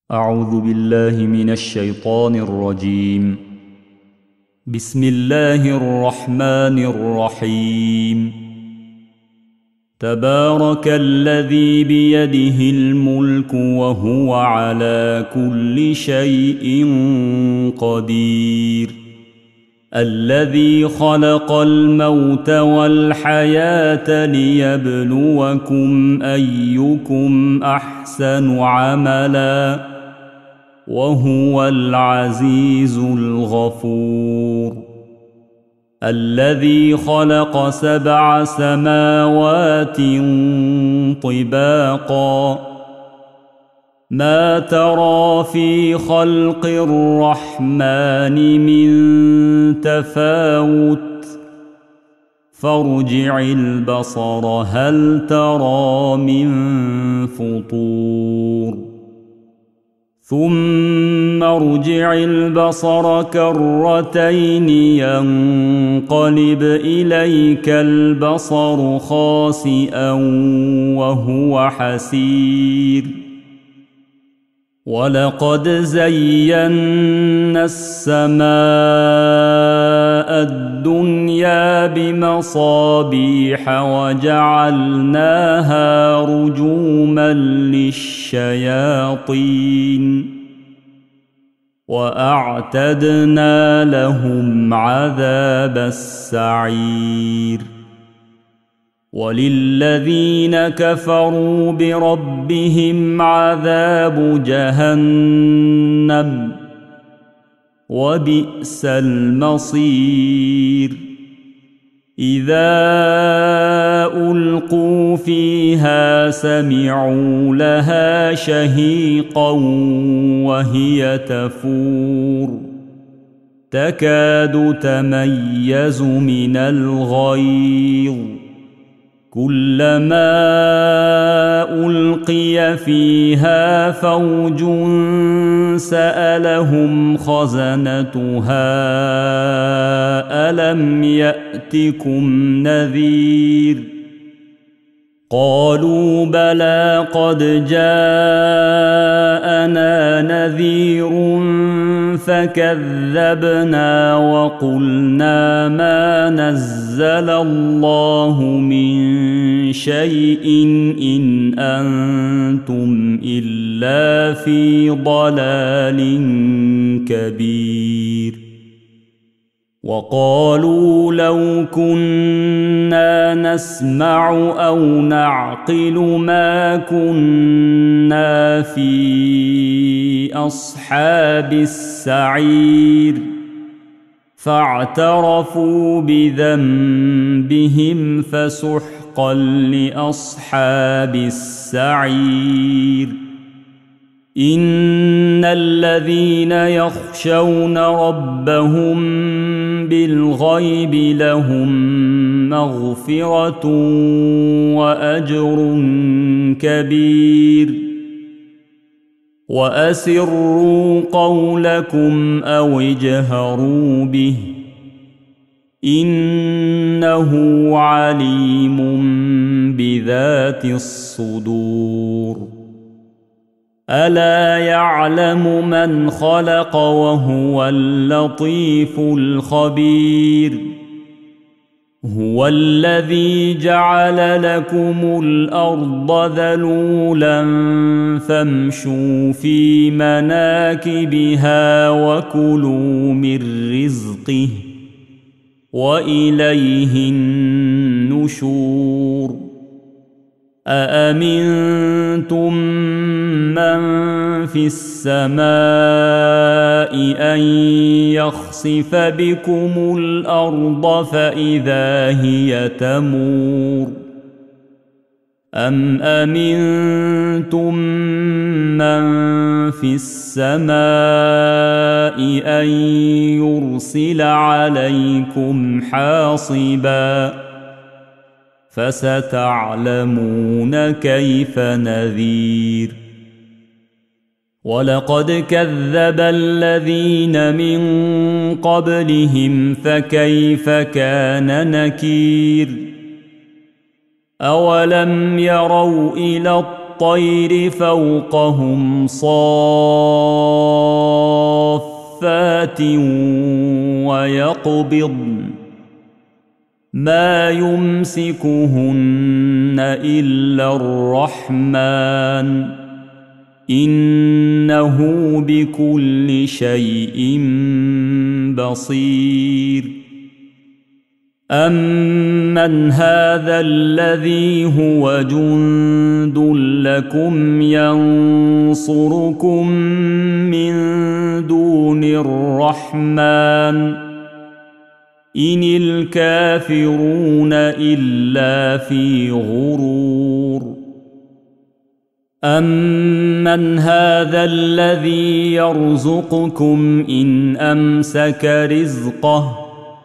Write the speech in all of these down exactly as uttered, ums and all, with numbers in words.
أعوذ بالله من الشيطان الرجيم. بسم الله الرحمن الرحيم. تبارك الذي بيده الملك وهو على كل شيء قدير. الذي خلق الموت والحياة ليبلوكم أيكم أحسن عملا وهو العزيز الغفور. الذي خلق سبع سماوات طباقا ما ترى في خلق الرحمن من تفاوت فارجع البصر هل ترى من فطور ثم ارجع البصر كرتين ينقلب إليك البصر خاسئا وهو حسير. ولقد زينا السماء الدنيا بمصابيح وجعلناها رجوما للشياطين وأعتدنا لهم عذاب السعير. وللذين كفروا بربهم عذاب جهنم وبئس المصير. إذا ألقوا فيها سمعوا لها شهيقا وهي تفور تكاد تميز من الغيظ كلما ألقي فيها فوج سألهم خزنتها ألم يأتكم نذير قالوا بلى قد جاءنا نذير فكذبنا وقلنا ما نزل الله من شيء إن أنتم إلا في ضلال كبير. وقالوا لو كنا نسمع أو نعقل ما كنا في أصحاب السعير فاعترفوا بذنبهم فسحقا لأصحاب السعير. إن الذين يخشون ربهم بالغيب لهم مغفرة وأجر كبير. وأسروا قولكم أو اجهروا به إنه عليم بذات الصدور. ألا يعلم من خلق وهو اللطيف الخبير. هو الذي جعل لكم الأرض ذلولا فامشوا في مناكبها وكلوا من رزقه وإليه النشور. أأمنتم من في السماء أن يخسف بكم الأرض فإذا هي تمور أم أمنتم من في السماء أن يرسل عليكم حاصبا فستعلمون كيف نذير. ولقد كذب الذين من قبلهم فكيف كان نكير. أولم يروا إلى الطير فوقهم صافات ويقبضن ما يمسكهن إلا الرحمن إنه بكل شيء بصير أمن هذا الذي هو جند لكم ينصركم من دون الرحمن إن الكافرون إلا في غرور أمن هذا الذي يرزقكم إن أمسك رزقه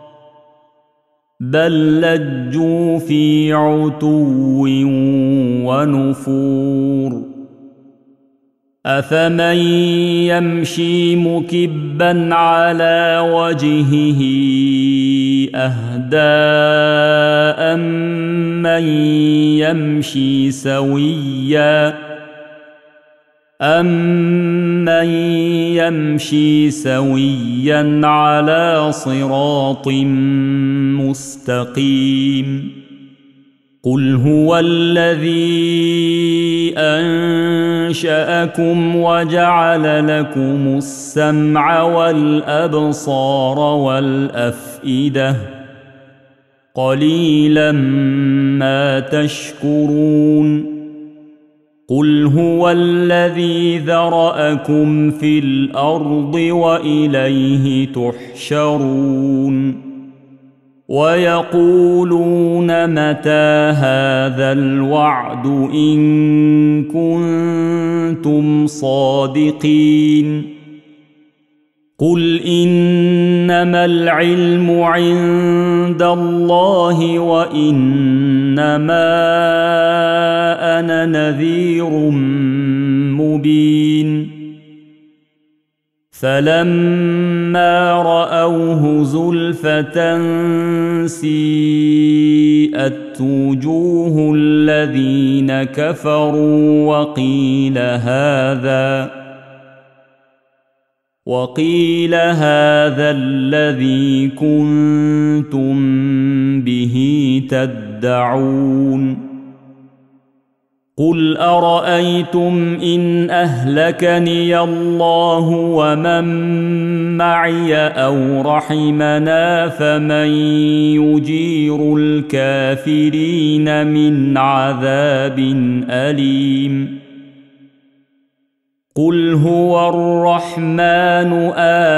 بل لجوا في عتو ونفور أفمن يمشي مكبا على وجهه أهدى أمن يمشي سويا أمن يمشي سويا على صراط مستقيم قل هو الذي أنشأكم وجعل لكم السمع والأبصار والأفئدة قليلا ما تشكرون قل هو الذي ذرأكم في الأرض وإليه تحشرون ويقولون متى هذا الوعد إن كنتم صادقين قل إنما العلم عند الله وإنما أنا نذير مبين فلما رأوه زلفة سيئت وجوه الذين كفروا وقيل هذا وقيل هذا الذي كنتم به تدعون قل أرأيتم إن أهلكني الله ومن معي أو رحمنا فمن يجير الكافرين من عذاب أليم قل هو الرحمن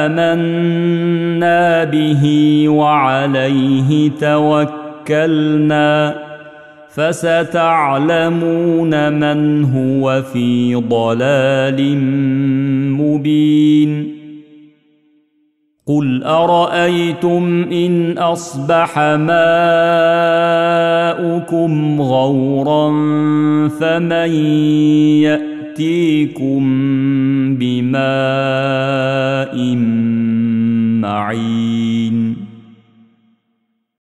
آمنا به وعليه توكلنا فستعلمون من هو في ضلال مبين قل أرأيتم إن أصبح ماؤكم غورا فمن يأتيكم بماء معين